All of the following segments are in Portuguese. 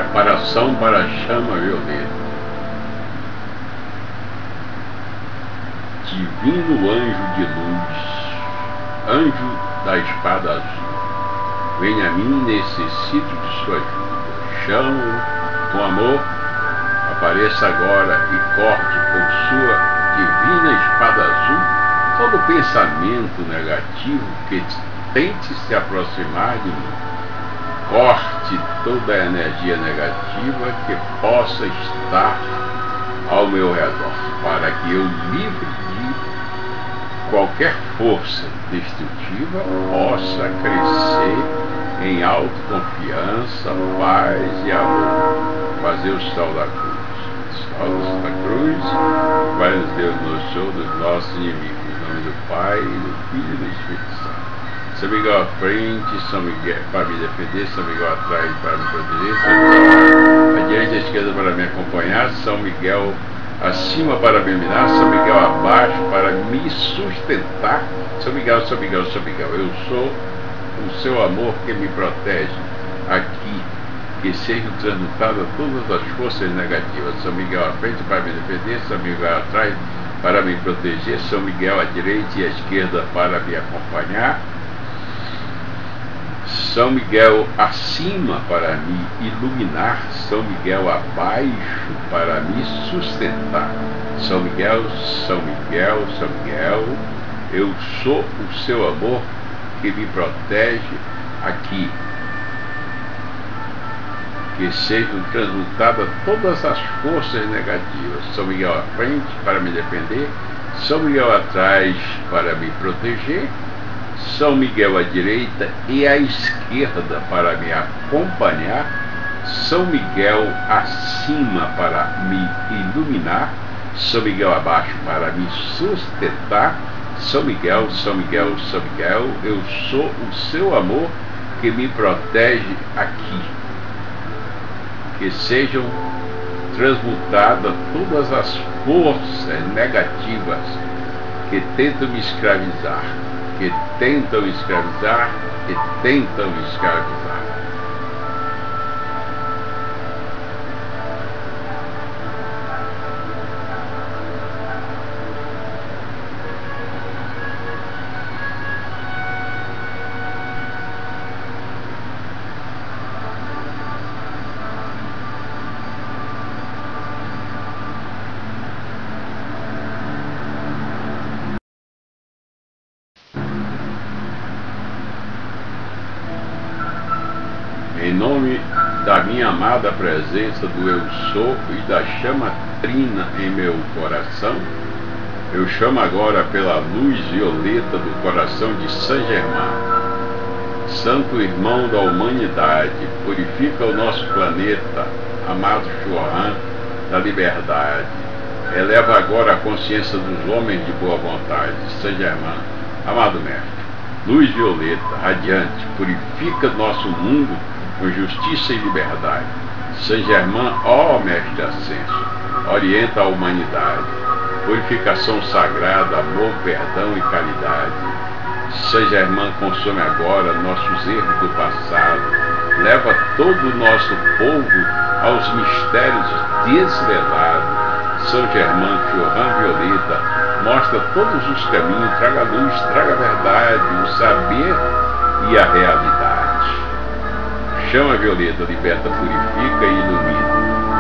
Preparação para a chama violeta. Divino anjo de luz, anjo da espada azul, venha a mim, necessito de sua ajuda. Chamo com amor, apareça agora e corte com sua divina espada azul todo pensamento negativo que tente se aproximar de mim. Corte toda a energia negativa que possa estar ao meu redor, para que eu, livre de qualquer força destrutiva, possa crescer em autoconfiança, paz e amor. Fazer o sol da cruz. O sol da cruz vai nos Deus no show dos nossos inimigos. Em nome do Pai, do Filho e do Espírito Santo. São Miguel à frente, São Miguel para me defender, São Miguel atrás para me proteger, São Miguel à direita e à esquerda para me acompanhar, São Miguel acima para me iluminar, São Miguel abaixo para me sustentar. São Miguel, São Miguel, São Miguel, eu sou o seu amor que me protege aqui, que sejam transmutadas todas as forças negativas. São Miguel à frente para me defender, São Miguel atrás para me proteger, São Miguel à direita e à esquerda para me acompanhar, São Miguel acima para me iluminar, São Miguel abaixo para me sustentar. São Miguel, São Miguel, São Miguel, eu sou o seu amor que me protege aqui. Que sejam transmutadas todas as forças negativas. São Miguel à frente para me defender, São Miguel atrás para me proteger, São Miguel à direita e à esquerda para me acompanhar, São Miguel acima para me iluminar, São Miguel abaixo para me sustentar. São Miguel, São Miguel, São Miguel, eu sou o seu amor que me protege aqui. Que sejam transmutadas todas as forças negativas que tentam me escravizar, que tentam escravizar, que tentam escravizar. Em nome da minha amada presença do Eu Sou e da chama trina em meu coração, eu chamo agora pela luz violeta do coração de Saint Germain, santo irmão da humanidade, purifica o nosso planeta, amado Chuan da liberdade, eleva agora a consciência dos homens de boa vontade. Saint Germain, amado mestre, luz violeta, radiante, purifica nosso mundo com justiça e liberdade. Saint Germain, ó mestre ascenso, orienta a humanidade, purificação sagrada, amor, perdão e caridade. Saint Germain consome agora nossos erros do passado, leva todo o nosso povo aos mistérios desvelados. São Germain, Chorã Violeta, mostra todos os caminhos, traga luz, traga verdade, o saber e a realidade. Chama violeta, liberta, purifica e ilumina.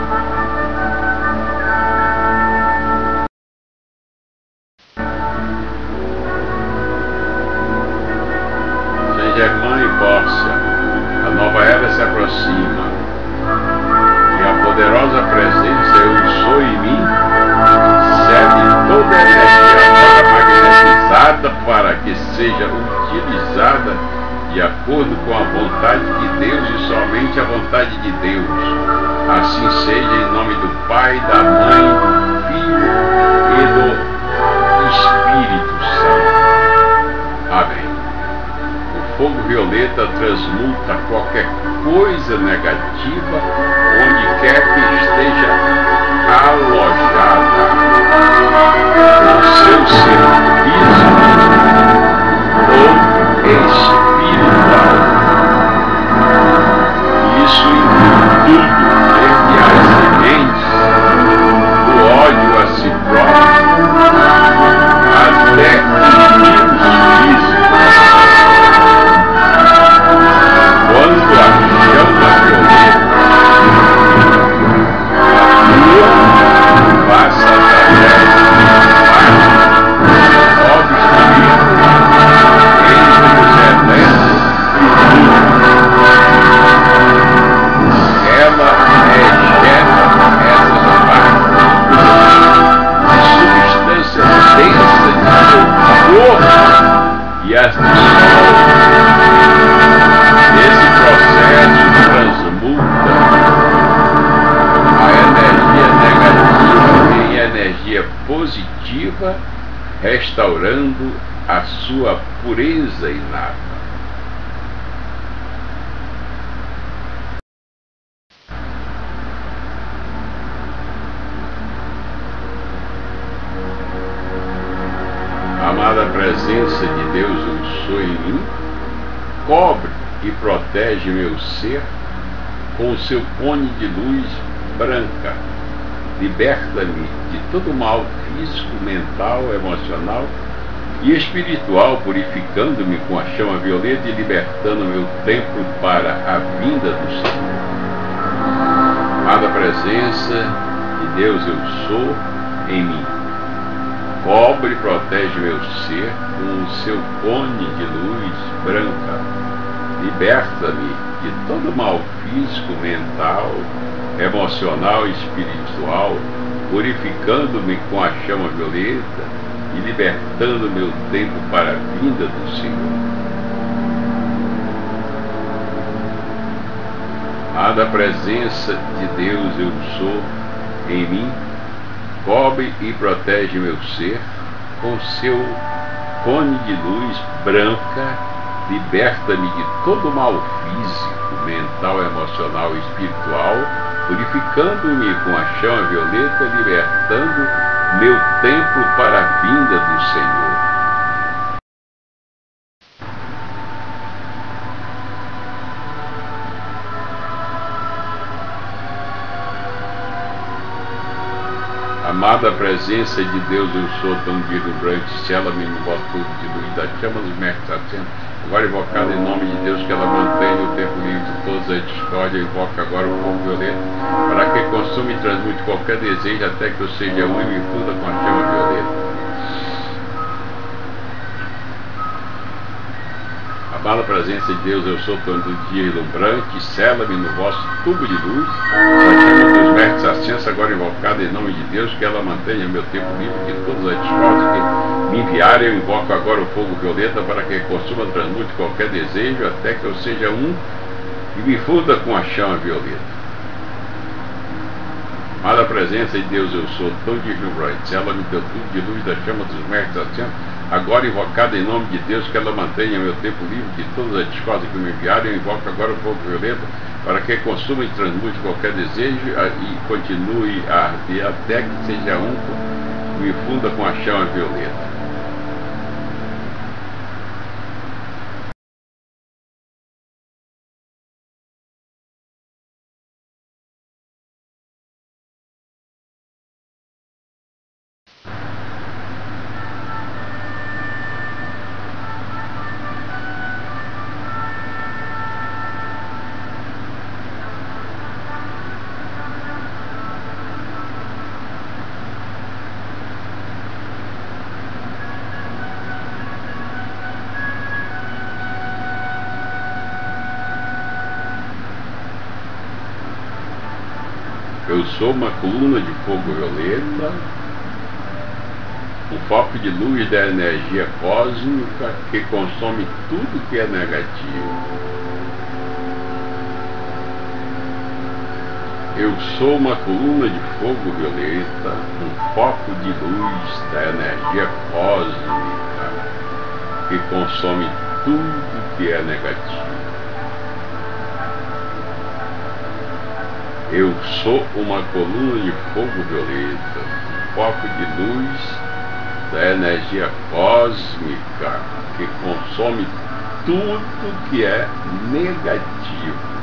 Saint Germain e Pórcia, a nova era se aproxima, e a poderosa presença Eu Sou em mim cede toda a energia agora magnetizada para que seja utilizada de acordo com a vontade de Deus e somente a vontade de Deus. Assim seja, em nome do Pai, da Mãe, do Filho e do Espírito Santo. Amém. O fogo violeta transmuta qualquer coisa negativa onde quer que esteja alojada. O seu ser físico ou espiritual. Isso inclui tudo. e as dissolve. Esse processo transmuta a energia negativa em energia positiva, restaurando a sua pureza inata. Amada presença de Deus, eu sou em mim, cobre e protege meu ser com o seu cone de luz branca. Liberta-me de todo mal físico, mental, emocional e espiritual, purificando-me com a chama violeta e libertando meu templo para a vinda do Senhor. Amada presença de Deus, eu sou em mim. Cobre e protege meu ser com o seu cone de luz branca. Liberta-me de todo mal físico, mental, emocional e espiritual, purificando-me com a chama violeta e libertando meu tempo para a vinda do Senhor. A da presença de Deus eu sou em mim, cobre e protege meu ser com seu cone de luz branca, liberta-me de todo mal físico, mental, emocional e espiritual, purificando-me com a chama violeta, libertando meu templo para a vinda do Senhor. Amada presença de Deus, eu sou tão deslumbrante, sela-me no vosso tubo de luz da chama dos mestres assentos. Agora invocado em nome de Deus, que ela mantenha o tempo livre de todas as discórdias, invoca agora o fogo violeta, para que consuma e transmute qualquer desejo, até que eu seja um e me funda com a chama violeta. Amada presença de Deus, eu sou todo dia ilumbrante, sela-me no vosso tubo de luz, da chama dos mestres ascensos, agora invocada em nome de Deus, que ela mantenha meu tempo livre de todas as discórdias que me enviarem. Eu invoco agora o fogo violeta para que consuma e transmute qualquer desejo, até que eu seja um e me funda com a chama violeta. Amada presença de Deus, eu sou tão deslumbrante, sela-me teu tubo de luz da chama dos mestres ascensos, agora invocada em nome de Deus, que ela mantenha meu tempo livre de todas as discórdias que me enviarem. Eu invoco agora o fogo violeta para que consuma e transmute qualquer desejo e continue a arder até que seja um e me funda com a chama violeta. Eu sou uma coluna de fogo violeta, um foco de luz da energia cósmica que consome tudo que é negativo. Eu sou uma coluna de fogo violeta, um foco de luz da energia cósmica que consome tudo que é negativo. Eu sou uma coluna de fogo violeta, um foco de luz da energia cósmica que consome tudo que é negativo.